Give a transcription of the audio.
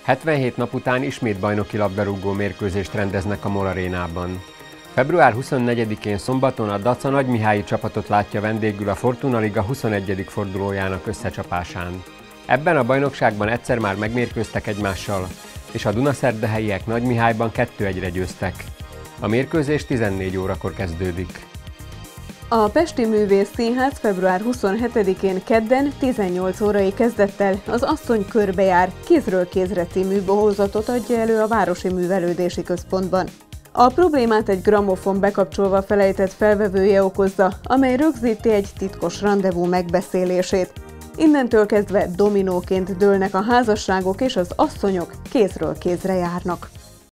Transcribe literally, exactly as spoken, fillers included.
hetvenhét nap után ismét bajnoki labdarúgó mérkőzést rendeznek a MOL arénában. február huszonnegyedikén szombaton a Daca Nagymihályi csapatot látja vendégül a Fortuna Liga huszonegyedik fordulójának összecsapásán. Ebben a bajnokságban egyszer már megmérkőztek egymással, és a dunaszerdahelyiek Nagymihályban kettő egyre győztek. A mérkőzés tizennégy órakor kezdődik. A Pesti Művész Színház február huszonhetedikén kedden tizennyolc órai kezdettel az Asszony körbejár kézről kézre című bohózatot adja elő a Városi Művelődési Központban. A problémát egy gramofon bekapcsolva felejtett felvevője okozza, amely rögzíti egy titkos randevú megbeszélését. Innentől kezdve dominóként dőlnek a házasságok, és az asszonyok kézről kézre járnak.